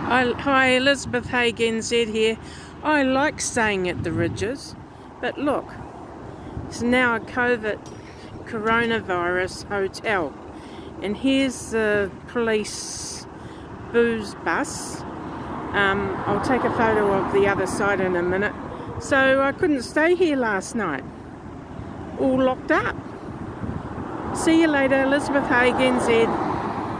Hi, Elizabeth Hagen Z here. I like staying at the Ridges, but look, it's now a coronavirus hotel, and here's the police booze bus. I'll take a photo of the other side in a minute. So I couldn't stay here last night, all locked up. See you later, Elizabeth Hagen Z.